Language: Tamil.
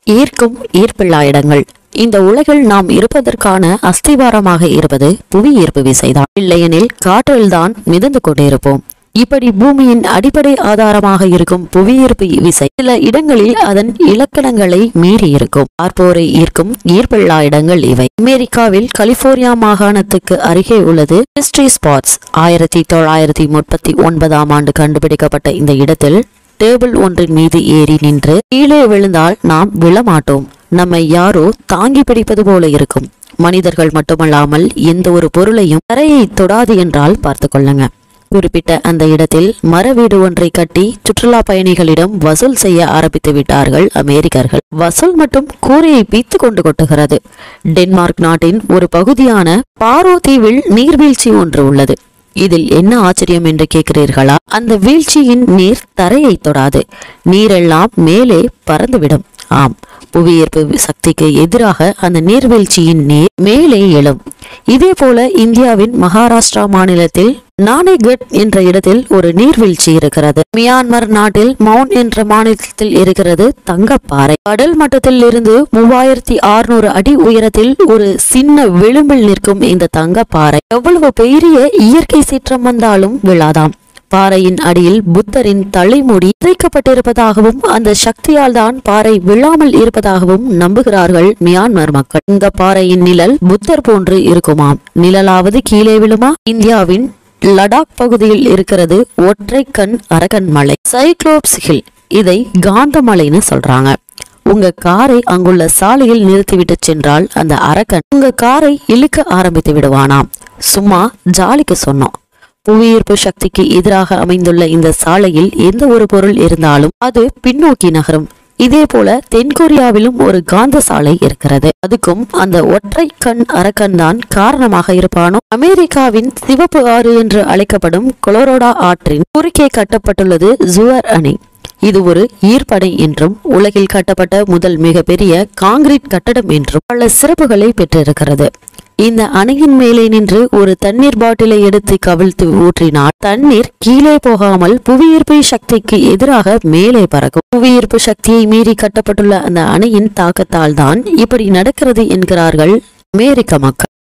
ஈர்க்கும் ஈர்ப்பில்லா இடங்கள். இந்த உலகில் நாம் இருப்பதற்கான அஸ்திவாரமாக இருப்பது புவி ஈர்ப்பு விசைதான். இல்லையெனில் காற்றில்தான் மிதந்து கொண்டிருப்போம். இப்படி பூமியின் அடிப்படை ஆதாரமாக இருக்கும் புவியீர்ப்பு விசை சில இடங்களில் அதன் இலக்கணங்களை மீறி இருக்கும். பார்ப்போரை ஈர்க்கும் ஈர்ப்பில்லா இடங்கள் இவை. அமெரிக்காவில் கலிபோர்னியா மாகாணத்துக்கு அருகே உள்ளது மிஸ்ட்ரி ஸ்பாட்ஸ். 1939ஆம் ஆண்டு கண்டுபிடிக்கப்பட்ட இந்த இடத்தில் டேபிள் ஒன்றின் மீது ஏறி நின்று கீழே விழுந்தால் நாம் விழமாட்டோம். நம்மை யாரோ தாங்கி பிடிப்பது போல இருக்கும். மனிதர்கள் மட்டுமல்லாமல் எந்த ஒரு பொருளையும் தரையை தொடாது என்றால் பார்த்து கொள்ளுங்க. குறிப்பிட்ட அந்த இடத்தில் மர வீடு ஒன்றை கட்டி சுற்றுலா பயணிகளிடம் வசூல் செய்ய ஆரம்பித்து விட்டார்கள் அமெரிக்கர்கள். வசூல் மட்டும் கூரையை பீத்து கொண்டு கொட்டுகிறது. டென்மார்க் நாட்டின் ஒரு பகுதியான பாரோ தீவில் நீர்வீழ்ச்சி ஒன்று உள்ளது. இதில் என்ன ஆச்சரியம் என்று கேட்கிறீர்களா? அந்த வீழ்ச்சியின் நீர் தரையை தொடாது. நீரெல்லாம் மேலே பறந்துவிடும். ஆம், புவியீர்ப்பு சக்திக்கு எதிராக அந்த நீர்வீழ்ச்சியின் நீர் மேலே எழும். இதே போல இந்தியாவின் மகாராஷ்டிரா மாநிலத்தில் நானேகட் என்ற இடத்தில் ஒரு நீர்வீழ்ச்சி இருக்கிறது. மியான்மர் நாட்டில் மவுண்ட் என்ற மாநிலத்தில் இருக்கிறது தங்கப்பாறை. கடல் மட்டத்தில் இருந்து 3600 அடி உயரத்தில் ஒரு சின்ன விளிம்பில் நிற்கும் இந்த தங்கப்பாறை எவ்வளவு பெரிய இயற்கை சீற்றம் வந்தாலும் விழாதாம். பாறையின் அடியில் புத்தரின் தலைமுடி புதைக்கப்பட்டிருப்பதாகவும் அந்த சக்தியால் தான் பாறை விழாமல் இருப்பதாகவும் நம்புகிறார்கள் மியான்மர் மக்கள். இந்த பாறையின் நிழல் புத்தர் போன்று இருக்குமாம். நிழலாவது கீழே விழுமா? இந்தியாவின் லடாக் பகுதியில் இருக்கிறது ஒற்றை கண் அரக்கன் மலை, சைக்ளோப்ஸ் ஹில். இதை காந்த மலைன்னு சொல்றாங்க. உங்க காரை அங்குள்ள சாலையில் நிறுத்திவிட்டு சென்றால் அந்த அரக்கன் உங்க காரை இழுக்க ஆரம்பித்து விடுவானாம். சும்மா ஜாலிக்கு சொன்னோம். புவியீர்ப்பு சக்திக்கு எதிராக அமைந்துள்ள இந்த சாலையில் எந்த ஒரு பொருள் இருந்தாலும் அது பின்னோக்கி நகரும். இதே போல தென்கொரியாவிலும் ஒரு காந்த சாலை இருக்கிறது. அதுக்கும் அந்த ஒற்றை கண் அரக்கன் தான் காரணமாக இருப்பானோ? அமெரிக்காவின் சிவப்பு ஆறு என்று அழைக்கப்படும் கொலரோடா ஆற்றின் குறுக்கே கட்டப்பட்டுள்ளது ஜுவர் அணை. இது ஒரு ஈர்ப்படை என்றும் உலகில் கட்டப்பட்ட முதல் மிகப்பெரிய காங்கிரீட் கட்டடம் என்றும் பல சிறப்புகளை பெற்றிருக்கிறது. இந்த அணையின் மேலே நின்று ஒரு தண்ணீர் பாட்டிலை எடுத்து கவிழ்த்து ஊற்றினால் தண்ணீர் கீழே போகாமல் புவியீர்ப்பு சக்திக்கு எதிராக மேலே பறக்கும். புவியீர்ப்பு சக்தியை மீறி கட்டப்பட்டுள்ள அந்த அணையின் தாக்கத்தால் தான் இப்படி நடக்கிறது என்கிறார்கள் அமெரிக்க மக்கள்.